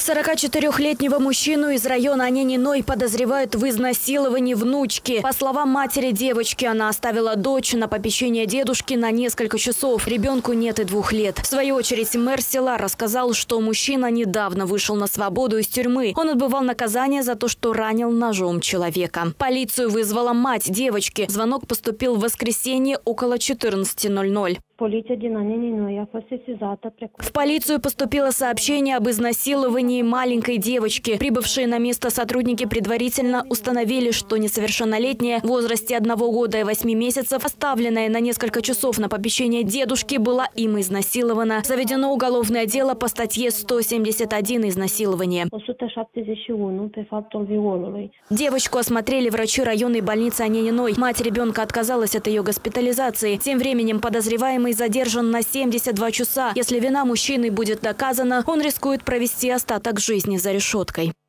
44-летнего мужчину из района Аняниной подозревают в изнасиловании внучки. По словам матери девочки, она оставила дочь на попечение дедушки на несколько часов. Ребенку нет и 2 лет. В свою очередь мэр села рассказал, что мужчина недавно вышел на свободу из тюрьмы. Он отбывал наказание за то, что ранил ножом человека. Полицию вызвала мать девочки. Звонок поступил в воскресенье около 14:00. В полицию поступило сообщение об изнасиловании маленькой девочки. Прибывшие на место сотрудники предварительно установили, что несовершеннолетняя в возрасте 1 года и 8 месяцев, оставленная на несколько часов на попечение дедушки, была им изнасилована. Заведено уголовное дело по статье 171 «Изнасилование». Девочку осмотрели врачи районной больницы Аняниной. Мать ребенка отказалась от ее госпитализации. Тем временем подозреваемый задержан на 72 часа. Если вина мужчины будет доказана, он рискует провести остаток жизни за решеткой.